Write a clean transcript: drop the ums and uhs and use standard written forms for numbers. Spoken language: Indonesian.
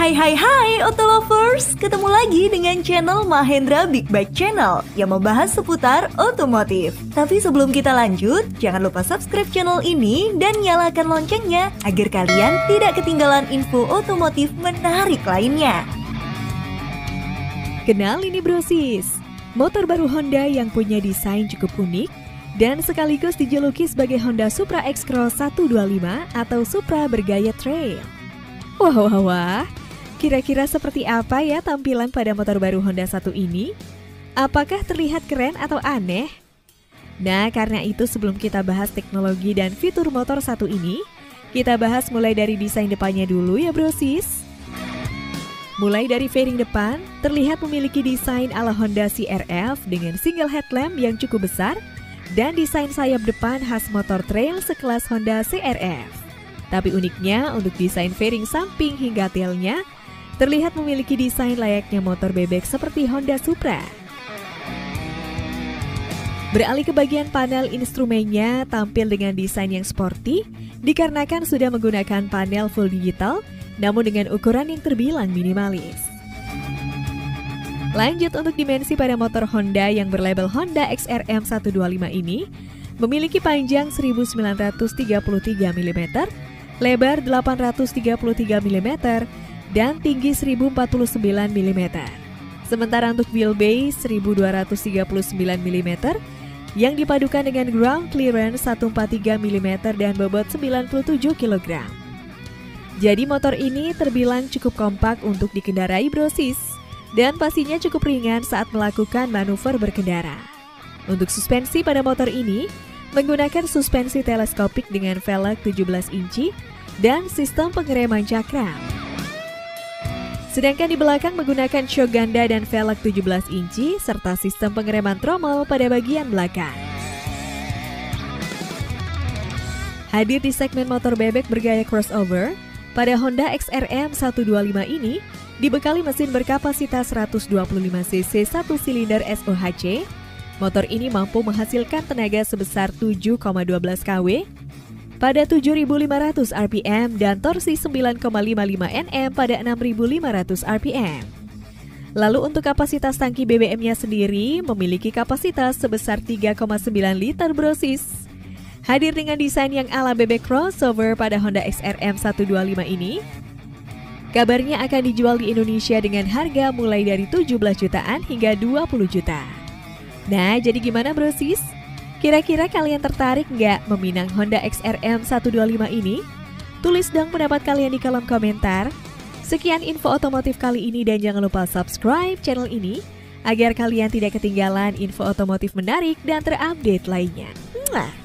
Hai Auto Lovers, ketemu lagi dengan channel Mahendra Big Bike Channel yang membahas seputar otomotif. Tapi sebelum kita lanjut, jangan lupa subscribe channel ini dan nyalakan loncengnya agar kalian tidak ketinggalan info otomotif menarik lainnya. Kenal ini brosis, motor baru Honda yang punya desain cukup unik dan sekaligus dijuluki sebagai Honda Supra X-Cross 125 atau Supra bergaya trail. Wah, kira-kira seperti apa ya tampilan pada motor baru Honda 1 ini? Apakah terlihat keren atau aneh? Nah, karena itu sebelum kita bahas teknologi dan fitur motor satu ini, kita bahas mulai dari desain depannya dulu ya brosis. Mulai dari fairing depan, terlihat memiliki desain ala Honda CR-V dengan single headlamp yang cukup besar dan desain sayap depan khas motor trail sekelas Honda CR-V. Tapi uniknya untuk desain fairing samping hingga tailnya, terlihat memiliki desain layaknya motor bebek seperti Honda Supra. Beralih ke bagian panel instrumennya tampil dengan desain yang sporty dikarenakan sudah menggunakan panel full digital namun dengan ukuran yang terbilang minimalis. Lanjut untuk dimensi pada motor Honda yang berlabel Honda XRM 125 ini memiliki panjang 1933 mm, lebar 833 mm, dan tinggi 1049 mm. Sementara untuk wheelbase 1239 mm yang dipadukan dengan ground clearance 143 mm dan bobot 97 kg. Jadi motor ini terbilang cukup kompak untuk dikendarai brosis dan pastinya cukup ringan saat melakukan manuver berkendara. Untuk suspensi pada motor ini menggunakan suspensi teleskopik dengan velg 17 inci dan sistem pengereman cakram. Sedangkan di belakang menggunakan shock ganda dan velg 17 inci serta sistem pengereman tromol pada bagian belakang. Hadir di segmen motor bebek bergaya crossover, pada Honda XRM 125 ini dibekali mesin berkapasitas 125 cc 1 silinder SOHC. Motor ini mampu menghasilkan tenaga sebesar 7,12 kW pada 7.500 rpm dan torsi 9,55 Nm pada 6.500 rpm. Lalu untuk kapasitas tangki BBM-nya sendiri memiliki kapasitas sebesar 3,9 liter brosis. Hadir dengan desain yang ala bebek crossover pada Honda XRM 125 ini, kabarnya akan dijual di Indonesia dengan harga mulai dari 17 jutaan hingga 20 juta. Nah, jadi gimana brosis? Kira-kira kalian tertarik nggak meminang Honda XRM 125 ini? Tulis dong pendapat kalian di kolom komentar. Sekian info otomotif kali ini dan jangan lupa subscribe channel ini agar kalian tidak ketinggalan info otomotif menarik dan terupdate lainnya.